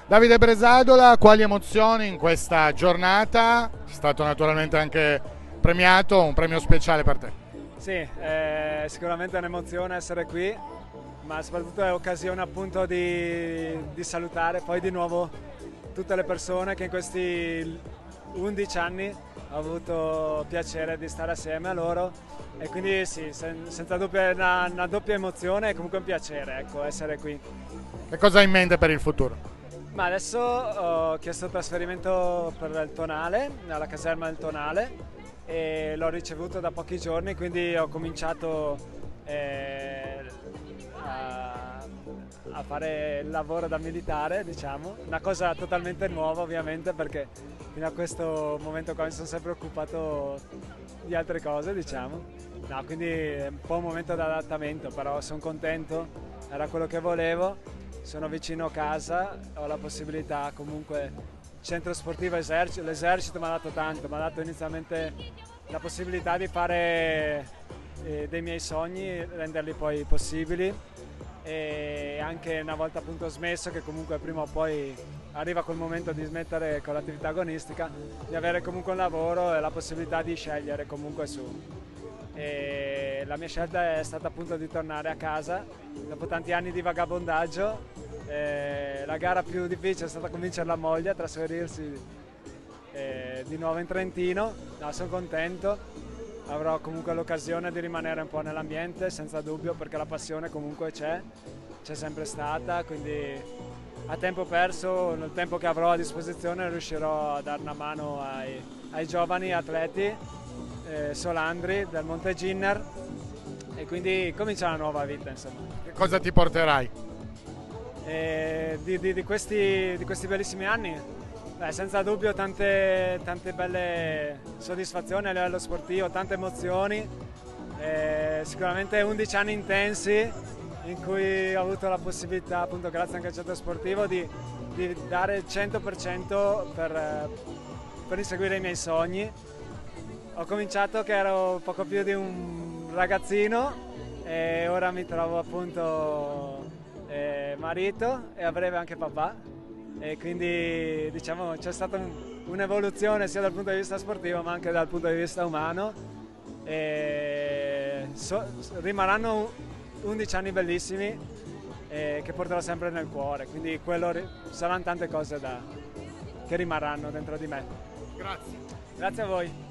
Davide Bresadola, quali emozioni in questa giornata? È stato naturalmente anche premiato, un premio speciale per te. Sì, è sicuramente un'emozione essere qui, ma soprattutto è occasione appunto di salutare poi di nuovo tutte le persone che in questi 11 anni ho avuto piacere di stare assieme a loro e quindi sì, senza dubbio è una doppia emozione e comunque un piacere, ecco, essere qui. Che cosa hai in mente per il futuro? Ma adesso ho chiesto il trasferimento per il Tonale, alla caserma del Tonale, e l'ho ricevuto da pochi giorni, quindi ho cominciato a fare il lavoro da militare, diciamo, una cosa totalmente nuova ovviamente perché fino a questo momento qua mi sono sempre occupato di altre cose, diciamo. No, quindi è un po' un momento di adattamento, però sono contento, era quello che volevo. Sono vicino a casa, ho la possibilità comunque, centro sportivo esercito, l'esercito mi ha dato tanto, mi ha dato inizialmente la possibilità di fare dei miei sogni, renderli poi possibili e anche una volta appunto smesso, che comunque prima o poi arriva quel momento di smettere con l'attività agonistica, di avere comunque un lavoro e la possibilità di scegliere comunque su. E la mia scelta è stata appunto di tornare a casa dopo tanti anni di vagabondaggio. La gara più difficile è stata convincere la moglie a trasferirsi di nuovo in Trentino. No, sono contento, avrò comunque l'occasione di rimanere un po' nell'ambiente senza dubbio perché la passione comunque c'è sempre stata, quindi a tempo perso, nel tempo che avrò a disposizione riuscirò a dare una mano ai giovani atleti Solandri del Monte Ginner e quindi comincia una nuova vita, insomma. Che cosa ti porterai? Di questi bellissimi anni, beh, senza dubbio tante belle soddisfazioni a livello sportivo, tante emozioni, sicuramente 11 anni intensi in cui ho avuto la possibilità, appunto grazie anche al centro sportivo, di dare il 100% per inseguire i miei sogni. Ho cominciato che ero poco più di un ragazzino e ora mi trovo appunto marito e a breve anche papà e quindi diciamo c'è stata un'evoluzione sia dal punto di vista sportivo ma anche dal punto di vista umano e rimarranno 11 anni bellissimi che porterò sempre nel cuore, quindi saranno tante cose che rimarranno dentro di me. Grazie. Grazie a voi.